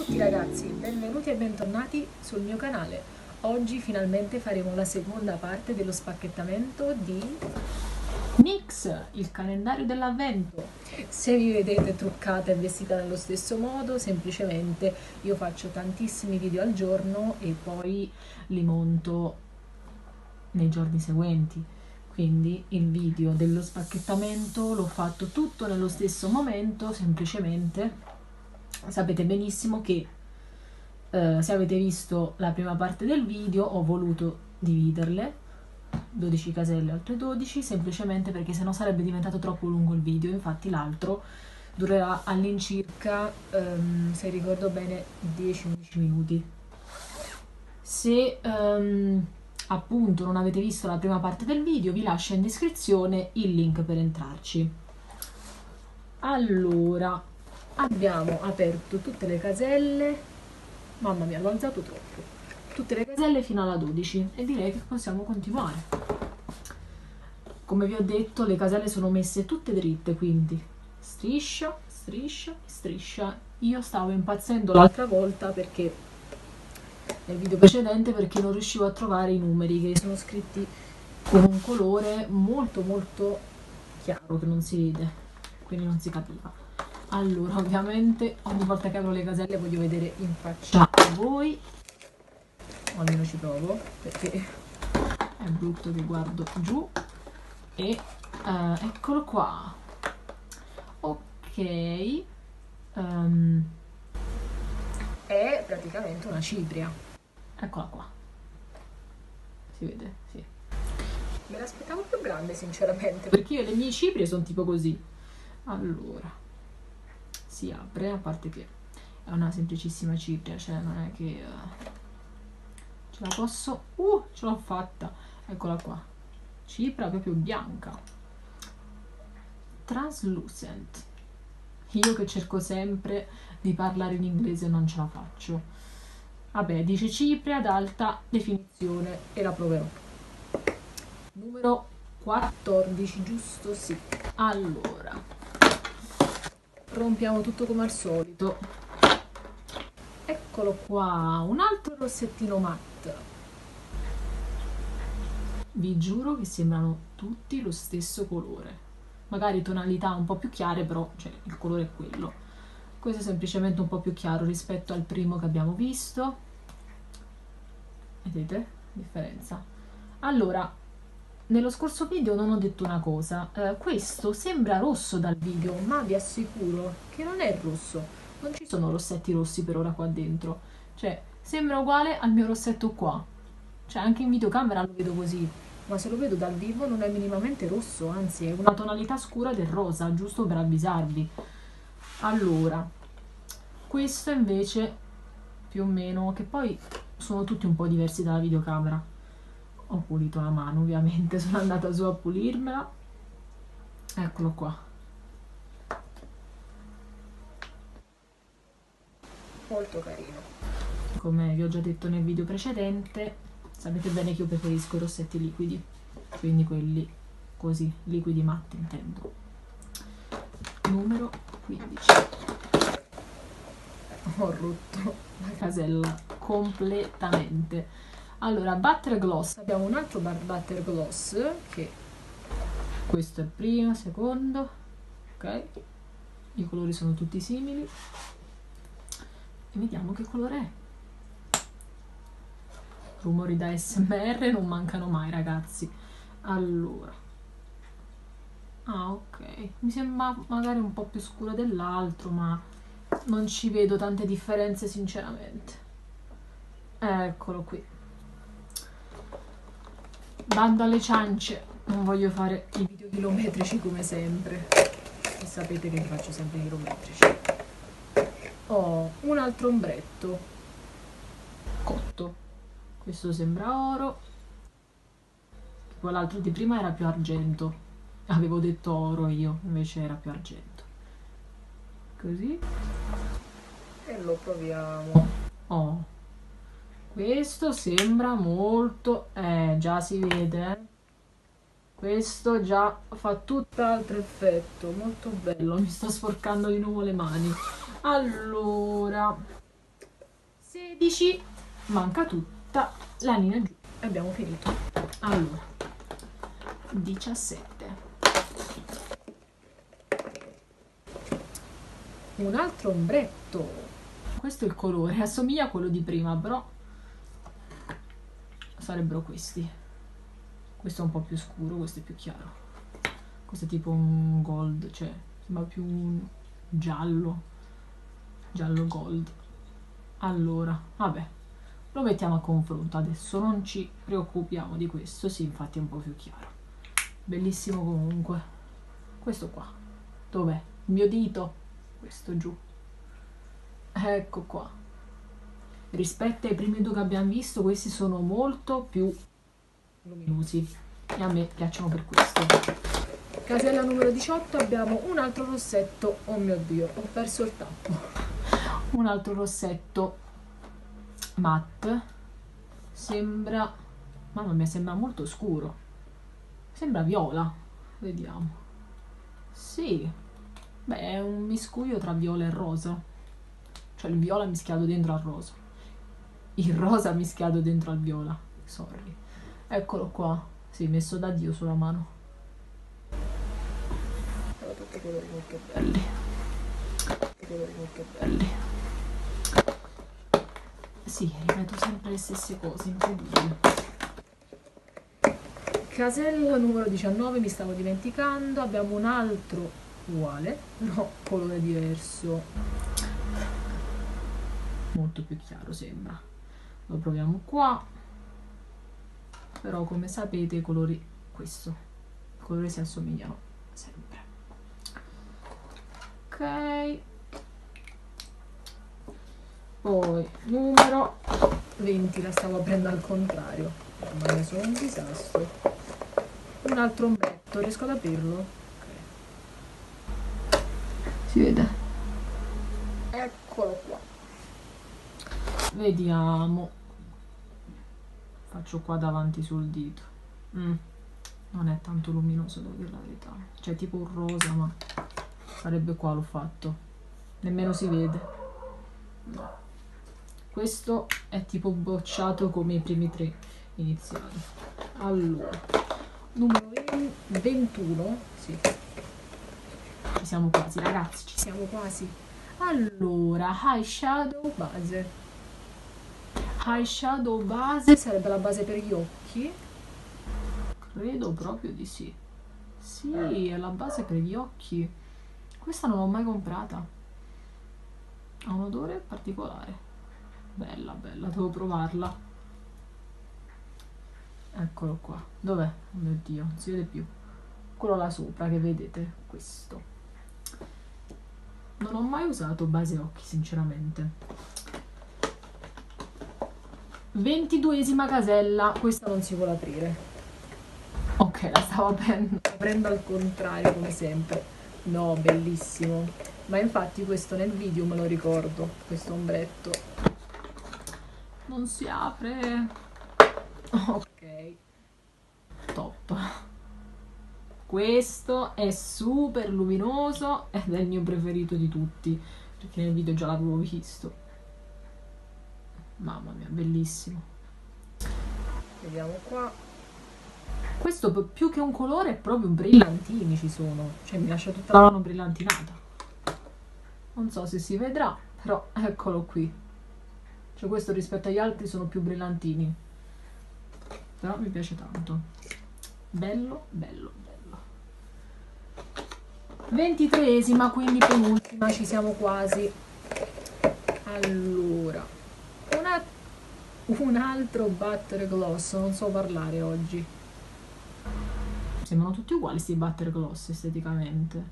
tutti ragazzi, benvenuti e bentornati sul mio canale. Oggi finalmente faremo la seconda parte dello spacchettamento di Nix, il calendario dell'avvento. Se vi vedete truccata e vestita nello stesso modo, semplicemente io faccio tantissimi video al giorno e poi li monto nei giorni seguenti. Quindi il video dello spacchettamento l'ho fatto tutto nello stesso momento, semplicemente sapete benissimo che se avete visto la prima parte del video ho voluto dividerle 12 caselle, altre 12, semplicemente perché sennò sarebbe diventato troppo lungo il video. Infatti l'altro durerà all'incirca, se ricordo bene, 10-11 minuti. Se appunto non avete visto la prima parte del video, vi lascio in descrizione il link per entrarci. Allora, abbiamo aperto tutte le caselle, mamma mia, l'ho alzato troppo, tutte le caselle fino alla 12 e direi che possiamo continuare. Come vi ho detto, le caselle sono messe tutte dritte, quindi striscia, striscia, striscia. Io stavo impazzendo l'altra volta perché nel video precedente perché non riuscivo a trovare i numeri che sono scritti con un colore molto chiaro che non si vede, quindi non si capiva. Allora, ovviamente ogni volta che apro le caselle voglio vedere in faccia a voi, o almeno ci provo, perché è brutto che guardo giù. E eccolo qua. Ok, è praticamente una cipria. Eccola qua, si vede? Sì. Me l'aspettavo più grande sinceramente, perché io le mie ciprie sono tipo così. Allora, si apre, a parte che è una semplicissima cipria, cioè non è che ce la posso, ce l'ho fatta, eccola qua, cipria proprio bianca, translucent. Io che cerco sempre di parlare in inglese non ce la faccio. Vabbè, dice cipria ad alta definizione e la proverò. Numero 14, giusto? Sì. Allora, rompiamo tutto come al solito. Eccolo qua, un altro rossettino matte. Vi giuro che sembrano tutti lo stesso colore, magari tonalità un po' più chiare, però cioè, il colore è quello. Questo è semplicemente un po' più chiaro rispetto al primo che abbiamo visto. Vedete la differenza? Allora, nello scorso video non ho detto una cosa, questo sembra rosso dal video, ma vi assicuro che non è rosso, non ci sono rossetti rossi per ora qua dentro, cioè sembra uguale al mio rossetto qua, cioè anche in videocamera lo vedo così, ma se lo vedo dal vivo non è minimamente rosso, anzi è una tonalità scura del rosa, giusto per avvisarvi. Allora, questo invece più o meno, che poi sono tutti un po' diversi dalla videocamera. Ho pulito la mano, ovviamente, sono andata su a pulirmela. Eccolo qua. Molto carino. Come vi ho già detto nel video precedente, sapete bene che io preferisco i rossetti liquidi, quindi quelli così, liquidi matti intendo. Numero 15. Ho rotto la casella completamente. Allora, butter gloss, abbiamo un altro butter gloss, che questo è il primo, secondo, ok, i colori sono tutti simili, e vediamo che colore è. Rumori da ASMR non mancano mai ragazzi. Allora, ok, mi sembra magari un po' più scuro dell'altro, ma non ci vedo tante differenze sinceramente. Eccolo qui. Bando alle ciance, non voglio fare i video chilometrici come sempre, e sapete che faccio sempre i chilometrici. Ho un altro ombretto cotto, questo sembra oro, quell'altro di prima era più argento, avevo detto oro io, invece era più argento, così, e lo proviamo. Oh, questo sembra molto, già si vede, questo già fa tutt'altro effetto, molto bello, mi sto sporcando di nuovo le mani. Allora, 16, manca tutta la linea giù e abbiamo finito. Allora, 17. Un altro ombretto. Questo è il colore, assomiglia a quello di prima, però sarebbero questi. Questo è un po' più scuro, questo è più chiaro. Questo è tipo un gold, cioè sembra più un giallo gold. Allora, vabbè, lo mettiamo a confronto adesso, non ci preoccupiamo di questo. Sì, infatti è un po' più chiaro. Bellissimo comunque. Questo qua, dov'è? Il mio dito? Questo giù. Ecco qua. Rispetto ai primi due che abbiamo visto, questi sono molto più luminosi e a me piacciono per questo. Casella numero 18 abbiamo un altro rossetto. Oh mio Dio, ho perso il tappo. Un altro rossetto matte. Sembra, mamma mia, sembra molto scuro. Sembra viola. Vediamo. Sì, beh, è un miscuglio tra viola e rosa. Cioè il viola mischiato dentro al rosa. Il rosa mischiato dentro al viola. Sorry. Eccolo qua. Sì, messo da Dio sulla mano. Però tutti i colori molto belli. Tutti i colori molto belli. Sì, ripeto sempre le stesse cose, incredibile. Casella numero 19, mi stavo dimenticando. Abbiamo un altro uguale, però colore diverso. Molto più chiaro sembra. Lo proviamo qua, però come sapete i colori, questo, i colori si assomigliano sempre. Ok, poi numero 20, la stavo aprendo al contrario, ma ne sono un disastro. Un altro ombretto, riesco ad aprirlo? Ok, si vede, eccolo qua. Vediamo, faccio qua davanti sul dito. Non è tanto luminoso, devo dire la verità, cioè tipo un rosa, ma sarebbe qua, l'ho fatto, nemmeno si vede. No, questo è tipo bocciato come i primi tre iniziali. Allora, numero 21, sì, ci siamo quasi ragazzi, ci siamo quasi. Allora, eyeshadow base. Eyeshadow base sarebbe la base per gli occhi? Credo proprio di sì. Sì, è la base per gli occhi. Questa non l'ho mai comprata. Ha un odore particolare. Bella, bella, devo provarla. Eccolo qua. Dov'è? Oh mio Dio, non si vede più. Quello là sopra che vedete, questo. Non ho mai usato base occhi, sinceramente. 22esima casella, questa non si vuole aprire. Ok, la stavo aprendo al contrario come sempre. No, bellissimo. Ma infatti questo nel video me lo ricordo, questo ombretto. Non si apre. Ok. Top. Questo è super luminoso ed è il mio preferito di tutti, perché nel video già l'avevo visto. Mamma mia, bellissimo. Vediamo qua. Questo più che un colore è proprio brillantini ci sono. Cioè mi lascia tutta la mano brillantinata. Non so se si vedrà, però eccolo qui. Cioè questo rispetto agli altri sono più brillantini. Però mi piace tanto. Bello, bello, bello. 23esima, quindi penultima, ci siamo quasi. Allora. Un altro butter gloss, non so parlare oggi. Sembrano tutti uguali sti butter gloss esteticamente.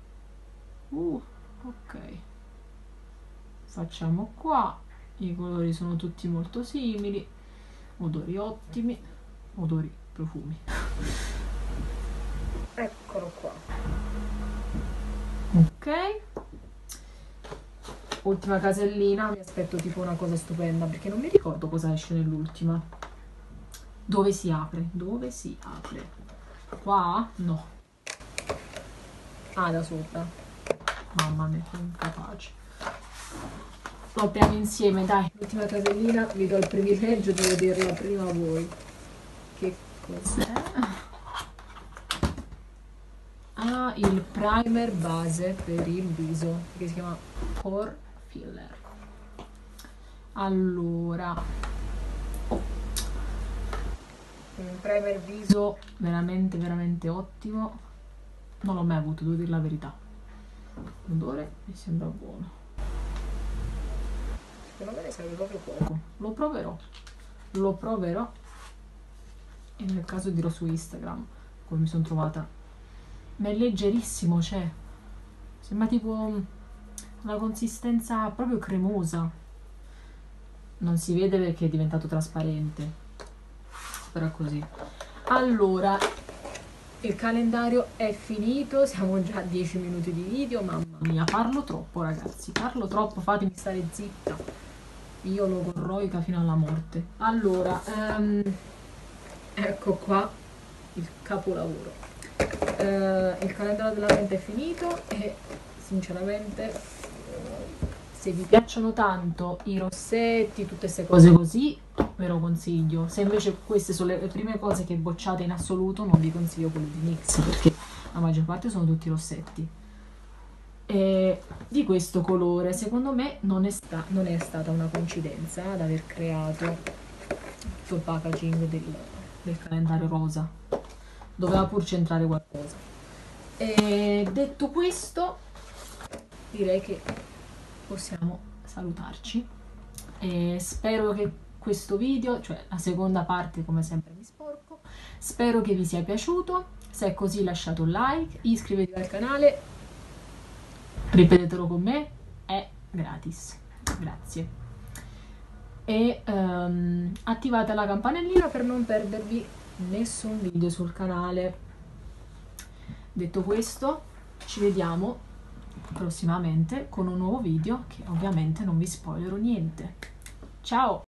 Ok. Facciamo qua. I colori sono tutti molto simili. Odori ottimi. Odori, profumi. Eccolo qua. Ok. Ultima casellina, mi aspetto tipo una cosa stupenda perché non mi ricordo cosa esce nell'ultima. Dove si apre? Dove si apre? Qua? No. Ah, da sopra. Mamma mia, sono incapace. lo apriamo insieme, dai. L'ultima casellina, vi do il privilegio di vederla prima voi. Che cos'è? Ah, il primer base per il viso, che si chiama Pore Filler. Allora, un primer viso veramente veramente ottimo. Non l'ho mai avuto, devo dire la verità. L'odore mi sembra buono. Secondo me ne serve proprio poco. Lo proverò e nel caso dirò su Instagram come mi sono trovata. Ma è leggerissimo, cioè sembra tipo una consistenza proprio cremosa. Non si vede perché è diventato trasparente, però così. Allora, il calendario è finito, siamo già a 10 minuti di video, mamma mia, parlo troppo ragazzi, parlo troppo, fatemi stare zitta, io logorroica fino alla morte. Allora, ecco qua il capolavoro. Il calendario dell'avvento è finito e sinceramente se vi piacciono tanto i rossetti, tutte queste cose così, ve lo consiglio. Se invece queste sono le prime cose che bocciate in assoluto, non vi consiglio quelli di NYX, perché la maggior parte sono tutti rossetti. E di questo colore, secondo me, non è stata una coincidenza ad aver creato tutto il packaging del calendario rosa. Doveva pur centrare qualcosa. E detto questo, direi che possiamo salutarci e spero che questo video, cioè la seconda parte, come sempre mi sporco, spero che vi sia piaciuto. Se è così lasciate un like, iscrivetevi al canale, ripetetelo con me, è gratis, grazie, e attivate la campanellina per non perdervi nessun video sul canale. Detto questo, ci vediamo prossimamente con un nuovo video che ovviamente non vi spoilerò niente. Ciao!